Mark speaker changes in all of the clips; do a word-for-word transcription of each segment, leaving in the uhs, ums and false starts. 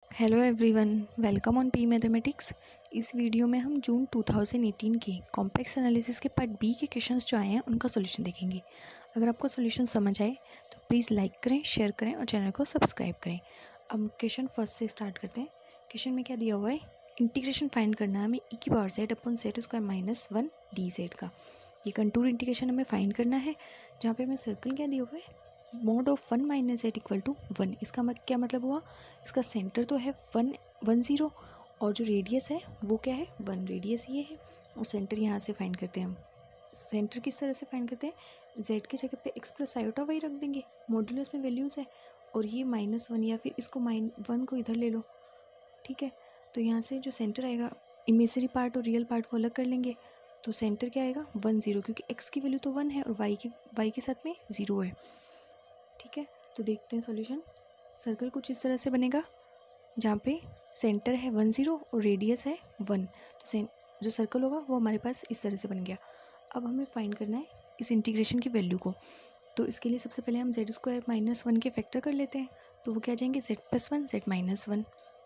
Speaker 1: Hello everyone, welcome on P mathematics. इस video में हम जून दो हज़ार अठारह के कॉम्प्लेक्स एनालिसिस के पार्ट बी के क्वेश्चंस जो आए हैं उनका सॉल्यूशन देखेंगे। अगर आपको सॉल्यूशन समझ आए तो प्लीज़ लाइक करें, शेयर करें और चैनल को सब्सक्राइब करें। अब क्वेश्चन फर्स्ट से स्टार्ट करते हैं। क्वेश्चन में क्या दिया हुआ है, इंटीग्रेशन फाइंड करना है हमें ई की power z upon z square minus one d z का। ये कंटूर इंटीग्रेशन हमें फाइंड करना है, जहाँ पे हमें सर्कल क्या दिया हुआ है, mod of one minus z equal to one. इसका मत क्या मतलब हुआ, इसका सेंटर तो है वन वन ज़ीरो और जो रेडियस है वो क्या है वन, रेडियस ये है और सेंटर यहाँ से फाइंड करते हैं हम। सेंटर किस तरह से फाइंड करते हैं, जेड की जगह पे एक्स प्लस आयोटा वाई रख देंगे, मॉड्यूलस में वैल्यूज़ है और ये माइनस वन या फिर इसको माइन वन को इधर ले लो, ठीक है। तो यहाँ से जो सेंटर आएगा, इमेजरी पार्ट और रियल पार्ट को अलग कर लेंगे, तो सेंटर क्या आएगा वन ज़ीरो, क्योंकि एक्स की वैल्यू तो वन है और वाई की वाई के साथ में ज़ीरो है, ठीक है। तो देखते हैं सॉल्यूशन। सर्कल कुछ इस तरह से बनेगा, जहाँ पे सेंटर है वन ज़ीरो और रेडियस है वन, तो जो सर्कल होगा वो हमारे पास इस तरह से बन गया। अब हमें फाइंड करना है इस इंटीग्रेशन की वैल्यू को। तो इसके लिए सबसे पहले हम जेड स्क्वायर माइनस वन के फैक्टर कर लेते हैं, तो वो क्या जाएंगे z plus one z minus one.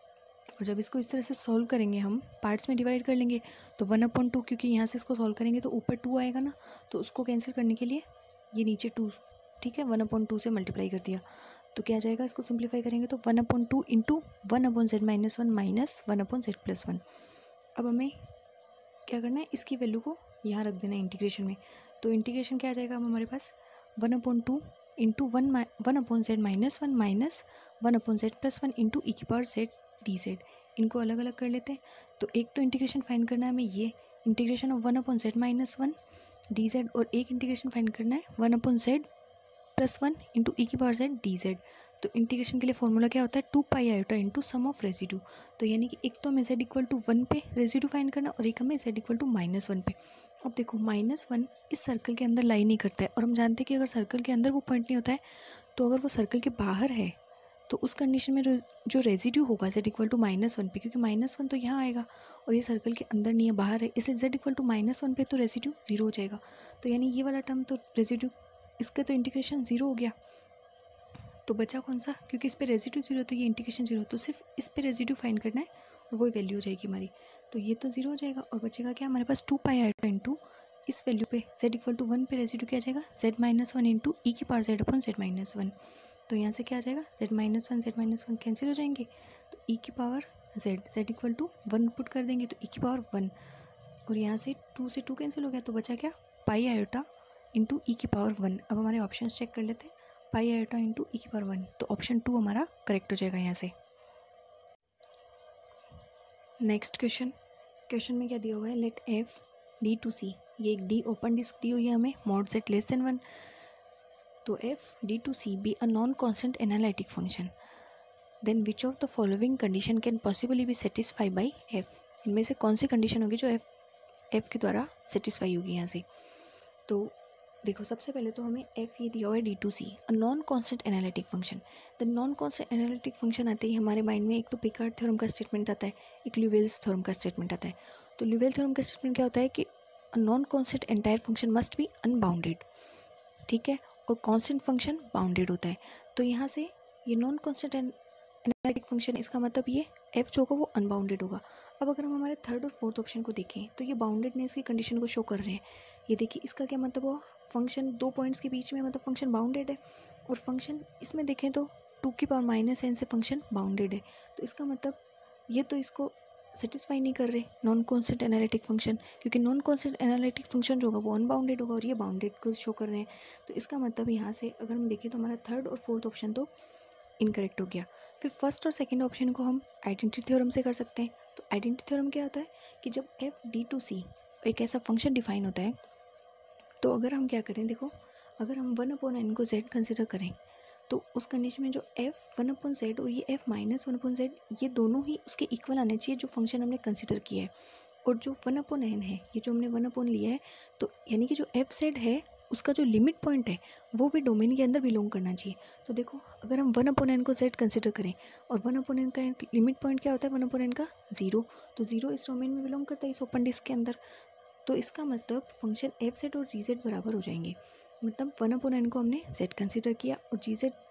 Speaker 1: और जब इसको इस तरह से सॉल्व करेंगे, हम पार्ट्स में डिवाइड कर लेंगे, तो वन अपॉन टू, क्योंकि यहाँ से इसको सॉल्व करेंगे तो ऊपर टू आएगा ना, तो उसको कैंसिल करने के लिए ये नीचे टू, ठीक है, वन अपॉन टू से मल्टीप्लाई कर दिया, तो क्या जाएगा, इसको सिंप्लीफाई करेंगे तो one upon two into one upon z minus one minus one upon z plus one. अब हमें क्या करना है, इसकी वैल्यू को यहाँ रख देना है इंटीग्रेशन में। तो इंटीग्रेशन क्या आ जाएगा, अब हमारे पास one upon two into one one upon z minus one minus one upon z plus one into e की पावर जेड डी जेड। इनको अलग अलग कर लेते हैं। तो एक तो इंटीग्रेशन फाइंड करना है हमें, ये integration of one upon z minus one d z, और एक इंटीग्रेशन फाइंड करना है one upon z plus one into e की पावर जेड डी जेड। तो इंटीग्रेशन के लिए फॉर्मूला क्या होता है, two pi iota into sum of residue. तो यानी कि एक तो हमें जेड इक्वल टू वन पे रेसिड्यू फाइंड करना और एक हमें z equal to minus one पे। अब देखो माइनस वन इस सर्कल के अंदर लाई नहीं करता है, और हम जानते हैं कि अगर सर्कल के अंदर वो पॉइंट नहीं होता है, तो अगर वो सर्कल के बाहर है तो उस कंडीशन में जो रेसिड्यू होगा z equal to minus one पे, क्योंकि माइनस वन तो यहाँ आएगा और ये सर्कल के अंदर नहीं है, बाहर है, इसलिए z equal to minus one पे तो रेसिड्यू जीरो हो जाएगा। तो यानी ये वाला टर्म तो रेसिड्यू, इसका तो इंटीग्रेशन जीरो हो गया। तो बचा कौन सा, क्योंकि इस पे रेसिड्यू जीरो तो ये इंटीग्रेशन जीरो, तो सिर्फ इस पे रेसिड्यू फाइंड करना है और वही वैल्यू हो जाएगी हमारी। तो ये तो जीरो हो जाएगा और बचेगा क्या हमारे पास, टू पाई आयोटा इंटू इस वैल्यू पे जेड इक्वल टू वन पे रेसिड्यू क्या आ जाएगा, z minus one into e की power z upon z minus one. तो यहाँ से क्या आ जाएगा, z minus one z minus one cancel हो जाएंगे, तो ई की power z z equal to one put कर देंगे तो ई की पावर वन, और यहाँ से टू से टू कैंसिल हो गया, तो बचा क्या पाई आयोटा इंटू ई की पावर वन। अब हमारे ऑप्शन चेक कर लेते हैं, पाई आयोटा इंटू ई की पावर वन, तो ऑप्शन टू हमारा करेक्ट हो जाएगा यहाँ से। नेक्स्ट क्वेश्चन, क्वेश्चन में क्या दिया हुआ है, let f D to C, ये एक डी ओपन डिस्क दी हुई है हमें, mod set less than one. तो f D to C be a non constant analytic function, then which of the following condition can possibly be satisfy by f. इनमें से कौन सी कंडीशन होगी जो एफ एफ के द्वारा सेटिस्फाई होगी यहाँ से। तो देखो सबसे पहले तो हमें एफ ये दिया हुआ है D to C, a non constant analytic function. The non constant analytic function आते ही हमारे माइंड में एक तो पिकार्ड थ्योरम का स्टेटमेंट आता है, एक ल्यूवेल्स थ्योरम का स्टेटमेंट आता है। तो ल्यूवेल थ्योरम का स्टेटमेंट क्या होता है कि a non constant entire function must be unbounded, ठीक है, और कॉन्स्टेंट फंक्शन बाउंडेड होता है। तो यहाँ से ये नॉन कॉन्स्टेंट एनालिटिक फंक्शन, इसका मतलब ये एफ जो होगा वो अनबाउंडेड होगा। अब अगर हम हमारे थर्ड और फोर्थ ऑप्शन को देखें तो ये बाउंडेडनेस की कंडीशन को शो कर रहे हैं। ये देखिए इसका क्या मतलब हुआ, फंक्शन दो पॉइंट्स के बीच में, मतलब फंक्शन बाउंडेड है, और फंक्शन इसमें देखें तो टू की पावर माइनस एन से फंक्शन बाउंडेड है। तो इसका मतलब ये तो इसको सेटिस्फाई नहीं कर रहे नॉन कॉन्स्टेंट एनालिटिक फंक्शन, क्योंकि नॉन कॉन्स्टेंट एनालिटिक फंक्शन जो होगा वो अनबाउंडेड होगा और ये बाउंडेड को शो कर रहे हैं। तो इसका मतलब यहाँ से अगर हम देखें तो हमारा थर्ड और फोर्थ ऑप्शन तो इनकरेक्ट हो गया। फिर फर्स्ट और सेकंड ऑप्शन को हम आइडेंटिटी थ्योरम से कर सकते हैं। तो आइडेंटिटी थ्योरम क्या होता है कि जब एफ डी टू सी एक ऐसा फंक्शन डिफाइन होता है, तो अगर हम क्या करें, देखो अगर हम वन अपॉन एन को जेड कंसिडर करें, तो उस कंडीशन में जो एफ वन अपॉन जेड और ये f minus one upon z, ये दोनों ही उसके इक्वल आने चाहिए जो फंक्शन हमने कंसिडर किया है। और जो वन अपॉन एन है, ये जो हमने वन अपॉन लिया है, तो यानी कि जो एफ जेड है उसका जो लिमिट पॉइंट है वो भी डोमेन के अंदर बिलोंग करना चाहिए। तो देखो अगर हम वन अपॉन एन को जेड कंसिडर करें और वन अपॉन एन का लिमिट पॉइंट क्या होता है, वन अपॉन एन का जीरो, तो जीरो इस डोमेन में बिलोंग करता है इस ओपन डिस्क के अंदर। तो इसका मतलब फंक्शन एफ जेड और जी जेड बराबर हो जाएंगे। मतलब वन अपॉन एन को हमने जेड कंसिडर किया और जी जेड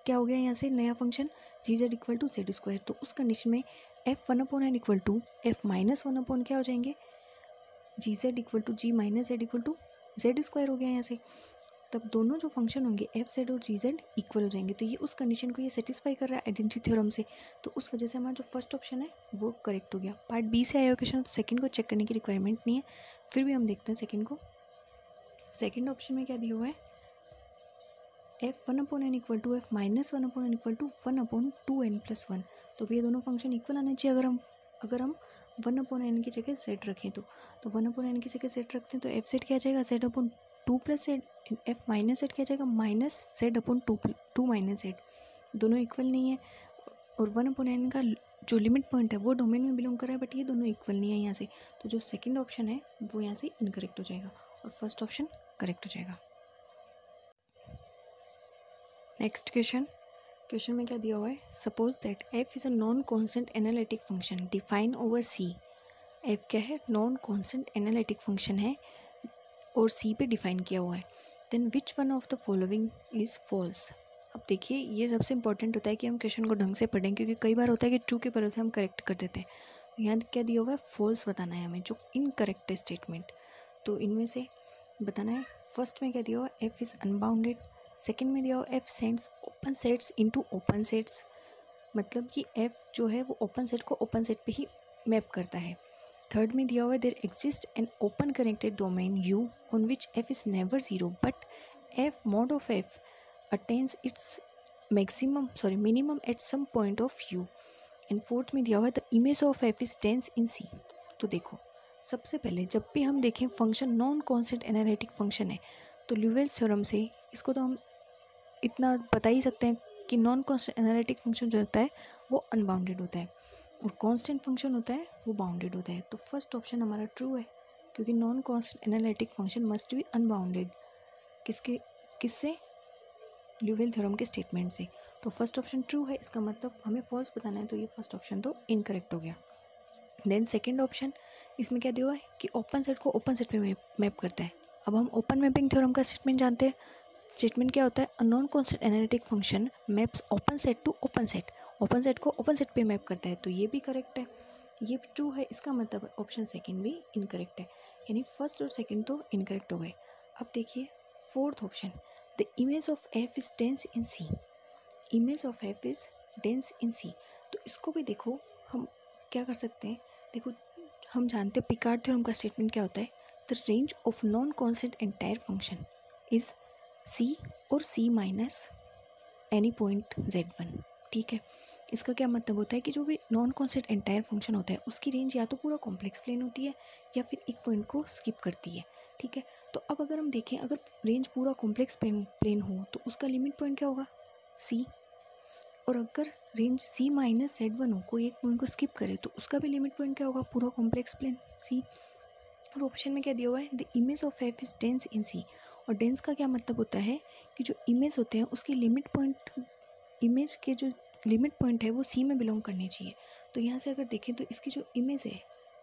Speaker 1: क्या हो गया यहाँ से नया function g z equal to z square. तो उस कंडीशन में f one upon n equal to f minus one upon क्या हो जाएंगे, g z equal to g minus z equal to z square हो गया यहाँ से। तब दोनों जो फंक्शन होंगे एफ जेड और जी जेड इक्वल हो जाएंगे। तो ये उस कंडीशन को ये सेटिस्फाई कर रहा है आइडेंटिटी थ्योरम से। तो उस वजह से हमारा जो फर्स्ट ऑप्शन है वो करेक्ट हो गया। पार्ट बी से आया क्वेश्चन, तो सेकंड को चेक करने की रिक्वायरमेंट नहीं है, फिर भी हम देखते हैं सेकंड को। सेकंड ऑप्शन में क्या दिया हुआ है, f one upon n equal to f minus one upon n equal to one upon two n plus one. तो ये दोनों फंक्शन इक्वल आने चाहिए अगर हम अगर हम वन अपॉन एन की जगह सेट रखें तो तो वन अपॉन एन की जगह सेट रखते हैं तो एफ सेट क्या आ जाएगा, z upon two plus z, f minus z क्या जाएगा, minus z upon two two minus z. दोनों इक्वल नहीं है और वन अपॉन एन का जो लिमिट पॉइंट है वो डोमेन में बिलोंग कर रहा है, बट ये दोनों इक्वल नहीं है यहाँ से। तो जो सेकंड ऑप्शन है वो यहाँ से इनकरेक्ट हो जाएगा और फर्स्ट ऑप्शन करेक्ट हो जाएगा। नेक्स्ट क्वेश्चन, क्वेश्चन में क्या दिया हुआ है, suppose that f is a non constant analytic function define over C. F क्या है, नॉन कॉन्स्टेंट एनालिटिक फंक्शन है और सी पे डिफाइन किया हुआ है। Then which one of the following is false. अब देखिए ये सबसे इंपॉर्टेंट होता है कि हम क्वेश्चन को ढंग से पढ़ें, क्योंकि कई बार होता है कि ट्रू के भरोसे हम करेक्ट कर देते हैं। तो यहाँ क्या दिया हुआ है, फॉल्स बताना है हमें, जो इनकरेक्ट है स्टेटमेंट। तो इनमें से बताना है, फर्स्ट में क्या दिया हुआ है, एफ इज़ अनबाउंडेड। सेकेंड में दिया हुआ f sends open sets into open sets, मतलब कि एफ जो है वो ओपन सेट को ओपन सेट पे ही मैप करता है। थर्ड में दिया हुआ है, there exist an open connected domain U on which f is never zero but f mod of f attains its maximum sorry minimum at some point of U. And fourth में दिया हुआ है, the image of f is dense in C. तो देखो सबसे पहले जब भी हम देखें function non constant analytic function है तो ल्यूवेल्स थ्योरम से इसको तो हम इतना बता ही सकते हैं कि नॉन कॉन्स्टेंट एनालिटिक फंक्शन जो होता है वो अनबाउंडेड होता है और कांस्टेंट फंक्शन होता है वो बाउंडेड होता है। तो फर्स्ट ऑप्शन हमारा ट्रू है, क्योंकि non constant analytic function must be unbounded. किसके किससे, ल्यूवेल थ्योरम के स्टेटमेंट से। तो फर्स्ट ऑप्शन ट्रू है, इसका मतलब हमें फॉल्स बताना है, तो ये फर्स्ट ऑप्शन तो इनकरेक्ट हो गया। देन सेकेंड ऑप्शन, इसमें क्या दिया हुआ है कि ओपन सेट को ओपन सेट पे मैप करता है। अब हम ओपन मैपिंग थ्योरम का स्टेटमेंट जानते हैं। स्टेटमेंट क्या होता है, a non constant analytic function maps open set to open set, open set को ओपन सेट पे मैप करता है। तो ये भी करेक्ट है, ये ट्रू है, इसका मतलब ऑप्शन सेकंड भी इनकरेक्ट है, यानी फर्स्ट और सेकंड तो इनकरेक्ट हो गए। अब देखिए fourth option, the image of f is dense in C. Image of f is dense in C, तो इसको भी देखो हम क्या कर सकते हैं। देखो हम जानते हैं पिकार्ड थ्योरम का स्टेटमेंट क्या होता है, the range of non constant entire function is C और C minus any point z one. ठीक है, इसका क्या मतलब होता है कि जो भी नॉन कांस्टेंट एंटायर फंक्शन होता है उसकी रेंज या तो पूरा कॉम्प्लेक्स प्लेन होती है या फिर एक पॉइंट को स्किप करती है। ठीक है, तो अब अगर हम देखें अगर रेंज पूरा कॉम्प्लेक्स प्लेन प्लेन हो तो उसका लिमिट पॉइंट क्या होगा, सी। और अगर range C minus z one हो, कोई एक पॉइंट को स्किप करे तो उसका भी लिमिट पॉइंट क्या होगा, पूरा कॉम्प्लेक्स प्लेन सी। और ऑप्शन में क्या दिया हुआ है, the image of f is dense in C. और डेंस का क्या मतलब होता है कि जो इमेज होते हैं उसकी लिमिट पॉइंट, इमेज के जो लिमिट पॉइंट है वो सी में बिलोंग करने चाहिए। तो यहाँ से अगर देखें तो इसकी जो इमेज है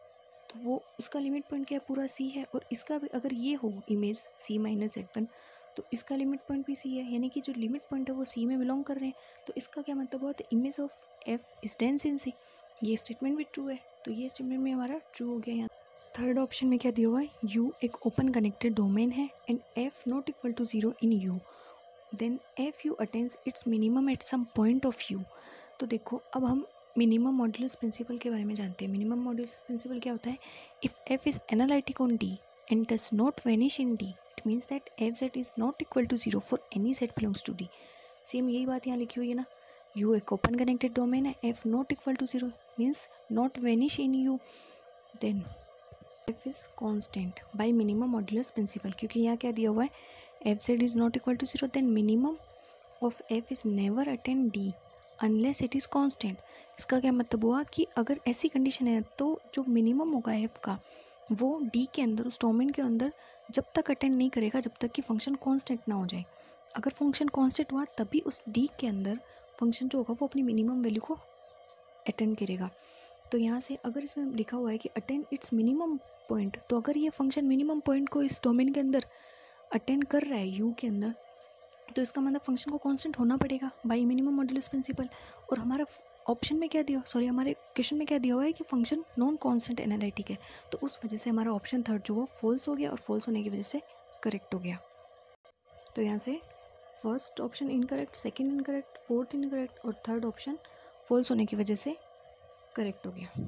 Speaker 1: तो वो उसका लिमिट पॉइंट क्या है, पूरा सी है। और इसका भी अगर ये हो image C minus z one तो इसका लिमिट पॉइंट भी सी है, यानी कि जो लिमिट पॉइंट है वो सी में बिलोंग कर रहे हैं। तो इसका क्या मतलब हुआ, the image of f is dense in C. ये स्टेटमेंट भी ट्रू है, तो ये स्टेटमेंट में हमारा ट्रू हो गया। यहाँ थर्ड ऑप्शन में क्या दिया हुआ है, यू एक ओपन कनेक्टेड डोमेन है and f not equal to zero in U, then f U attains its minimum at some point of U. तो देखो अब हम मिनिमम मॉड्यूलस प्रिंसिपल के बारे में जानते हैं। मिनिमम मॉड्यूलस प्रिंसिपल क्या होता है, if f is analytic on D and does not vanish in D, it means that f z is not equal to zero for any set belongs to D. Same यही बात यहाँ लिखी हुई है ना, यू एक ओपन कनेक्टेड डोमेन है, f not equal to zero means not vanish in U, then f is constant by minimum modulus principle. क्योंकि यहाँ क्या दिया हुआ है, F z is not equal to zero, then minimum of f is never attain D unless it is constant. इसका क्या मतलब हुआ कि अगर ऐसी कंडीशन है तो जो मिनिमम होगा एफ का वो डी के अंदर, उस डोमेन के अंदर जब तक अटेंड नहीं करेगा जब तक कि फंक्शन कांस्टेंट ना हो जाए। अगर फंक्शन कांस्टेंट हुआ तभी उस डी के अंदर फंक्शन जो होगा वो अपनी मिनिमम वैल्यू को अटेंड करेगा। तो यहाँ से अगर इसमें लिखा हुआ है कि अटेंड इट्स मिनिमम पॉइंट, तो अगर ये फंक्शन मिनिमम पॉइंट को इस डोमेन के अंदर अटेंड कर रहा है यू के अंदर, तो इसका मतलब फंक्शन को कांस्टेंट होना पड़ेगा बाई मिनिमम मॉड्यूलस प्रिंसिपल। और हमारा ऑप्शन में क्या दिया, सॉरी हमारे क्वेश्चन में क्या दिया हुआ है कि फंक्शन नॉन कांस्टेंट एनालिटिक है, तो उस वजह से हमारा ऑप्शन थर्ड जो वो फॉल्स हो गया और फॉल्स होने की वजह से करेक्ट हो गया। तो यहाँ से first option incorrect, second incorrect, fourth incorrect और थर्ड ऑप्शन फॉल्स होने की वजह से करेक्ट हो गया।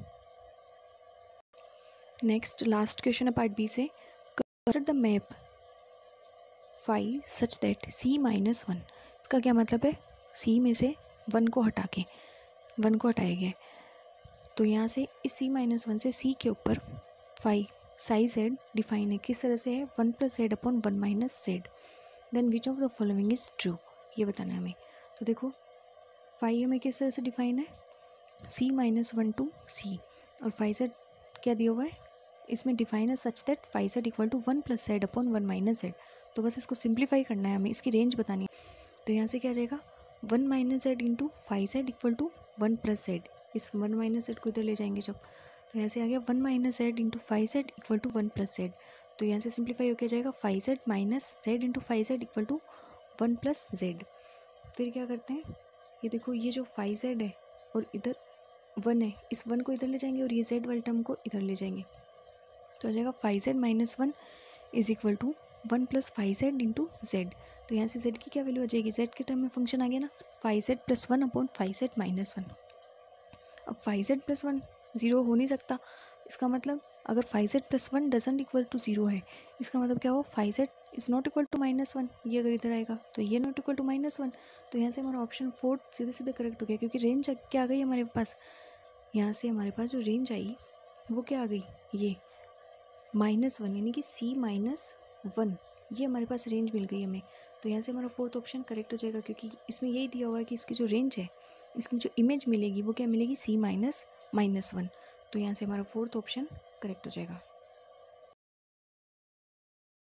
Speaker 1: नेक्स्ट लास्ट क्वेश्चन है पार्ट बी से, consider the map five such that C minus one. इसका क्या मतलब है, सी में से वन को हटा के वन को हटाया गया है। तो यहाँ से इस सी माइनस वन से सी के ऊपर फाइव साई जेड डिफाइन है, किस तरह से है, one plus z upon one minus z, then which of the following is true, ये बताना है हमें। तो देखो फाइव हमें किस तरह से डिफाइन है, C minus one to C, और फाइव जेड क्या दिया हुआ है, इसमें डिफाइन है such that five z equal to one plus z upon one minus z. तो बस इसको सिंप्लीफाई करना है हमें, इसकी रेंज बतानी है। तो यहाँ से क्या आ जाएगा, one minus z into five z equal to one plus z, इस वन माइनस जेड को इधर ले जाएंगे जब, तो यहाँ से आ गया one minus z into five z equal to one plus z. तो यहाँ से सिंप्लीफाई होकर जाएगा five Z minus z into five z equal to one plus z. फिर क्या करते हैं, ये देखो ये जो फाइव जेड है और इधर वन है, इस वन को इधर ले जाएंगे और ये जेड वाले टर्म को इधर ले जाएंगे, तो आ जाएगा five Z minus one is equal to one plus five z into z. तो यहाँ से जेड की क्या वैल्यू आ जाएगी, जेड के टर्म में फंक्शन आ गया ना, five Z plus one upon five Z minus one. अब five Z plus one zero हो नहीं सकता, इसका मतलब अगर five Z plus one doesn't equal to zero है, इसका मतलब क्या हो, five Z is not equal to minus one, ये अगर इधर आएगा तो ये not equal to minus one. तो यहाँ से हमारा ऑप्शन फोर्थ सीधे सीधे करेक्ट हो गया, क्योंकि रेंज क्या आ गई हमारे पास, यहाँ से हमारे पास जो रेंज आई वो क्या आ गई, ये माइनस वन, यानी कि सी माइनस वन, ये हमारे पास रेंज मिल गई हमें। तो यहाँ से हमारा फोर्थ ऑप्शन करेक्ट हो जाएगा, क्योंकि इसमें यही दिया हुआ है कि इसकी जो रेंज है, इसकी जो इमेज मिलेगी वो क्या मिलेगी, सी माइनस माइनस वन। तो यहाँ से हमारा फोर्थ ऑप्शन करेक्ट हो जाएगा।